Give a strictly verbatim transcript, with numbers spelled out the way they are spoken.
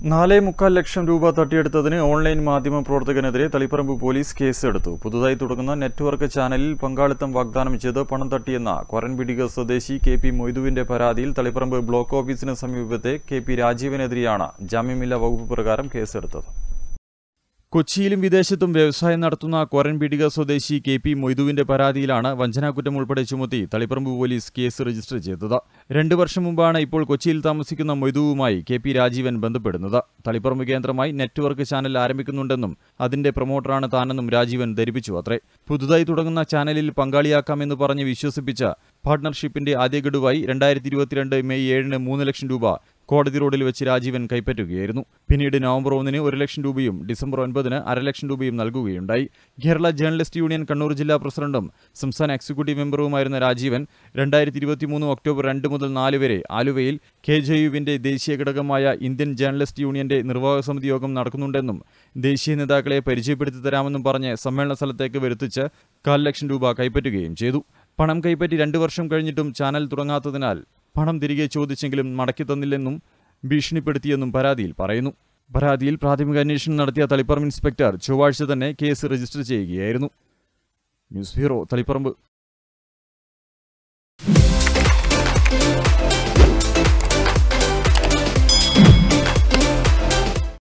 നാലേ മുക്കാൽ ലക്ഷം രൂപ തട്ടിയെടുത്തതിന് ഓൺലൈൻ മാധ്യമ പ്രവർത്തകനെതിരെ തളിപ്പറമ്പ് പോലീസ് കേസെടുത്തു. പുതുതായി തുടങ്ങുന്ന നെറ്റ്വർക്ക് ചാനലിൽ പങ്കാളിത്തം വാഗ്ദാനം ചെയ്ത് പണം തട്ടിയെന്ന കൊരൻപിടിക സ്വദേശി കെ പി മൊയ്തുവിന്റെ പരാതിയിൽ തളിപ്പറമ്പ് ബ്ലോക്ക് ഓഫീസിന് സമീപത്തെ കെ പി രാജീവനെതിരെയാണ് ജാമ്യമില്ലാ വകുപ്പ് പ്രകാരം കേസെടുത്തത്. കൊച്ചിയിലും വിദേശത്തും വ്യവസായം നടത്തുന്ന കൊരൻപിടിക സ്വദേശി കെ പി മൊയ്തുവിന്റെ പരാതിയിലാണ് വഞ്ചനാക്കുറ്റം ഉൾപ്പെടെ ചുമത്തി തളിപ്പറമ്പ് പോലീസ് കേസ് രജിസ്റ്റർ ചെയ്തത്. രണ്ടു വർഷം മുമ്പാണ് ഇപ്പോൾ കൊച്ചിയിൽ താമസിക്കുന്ന മൊയ്തുവുമായി കെ പി രാജീവൻ ബന്ധപ്പെടുന്നത്. തളിപ്പറമ്പ് കേന്ദ്രമായി നെറ്റ്വർക്ക് ചാനൽ ആരംഭിക്കുന്നുണ്ടെന്നും അതിന്റെ പ്രൊമോട്ടറാണ് താനെന്നും രാജീവൻ ധരിപ്പിച്ചു അത്രേ. പുതുതായി തുടങ്ങുന്ന ചാനലിൽ പങ്കാളിയാക്കാമെന്ന് പറഞ്ഞ് വിശ്വസിപ്പിച്ച പാർട്ണർഷിപ്പിന്റെ ആദ്യ ഗഡുവായി രണ്ടായിരത്തി ഇരുപത്തിരണ്ട് മെയ് ഏഴിന് മൂന്ന് ലക്ഷം രൂപ കോടതി റോഡിൽ വെച്ച് രാജീവൻ കൈപ്പറ്റുകയായിരുന്നു. പിന്നീട് നവംബർ ഒന്നിന് ഒരു ലക്ഷം രൂപയും ഡിസംബർ ഒൻപതിന് അരലക്ഷം രൂപയും നൽകുകയുണ്ടായി. കേരള ജേർണലിസ്റ്റ് യൂണിയൻ കണ്ണൂർ ജില്ലാ പ്രസിഡന്റും സംസ്ഥാന എക്സിക്യൂട്ടീവ് മെമ്പറുമായിരുന്ന രാജീവൻ രണ്ടായിരത്തി ഇരുപത്തിമൂന്ന് ഒക്ടോബർ രണ്ട് മുതൽ നാല് വരെ ആലുവയിൽ കെ ജെ യുവിന്റെ ദേശീയ ഘടകമായ ഇന്ത്യൻ ജേർണലിസ്റ്റ് യൂണിയന്റെ നിർവാഹക സമിതി യോഗം നടക്കുന്നുണ്ടെന്നും ദേശീയ നേതാക്കളെ പരിചയപ്പെടുത്തി തരാമെന്നും പറഞ്ഞ് സമ്മേളന സ്ഥലത്തേക്ക് വരുത്തിച്ച് കാൽ ലക്ഷം രൂപ കൈപ്പറ്റുകയും ചെയ്തു. പണം കൈപ്പറ്റി രണ്ടു വർഷം കഴിഞ്ഞിട്ടും ചാനൽ തുടങ്ങാത്തതിനാൽ പണം തിരികെ ചോദിച്ചെങ്കിലും മടക്കി തന്നില്ലെന്നും ഭീഷണിപ്പെടുത്തിയെന്നും പരാതിയിൽ പറയുന്നു. പരാതിയിൽ പ്രാഥമിക അന്വേഷണം നടത്തിയ തളിപ്പറമ്പ് ഇൻസ്പെക്ടർ ചൊവ്വാഴ്ച തന്നെ കേസ് രജിസ്റ്റർ ചെയ്യുകയായിരുന്നു. News bureau, Taliparamba.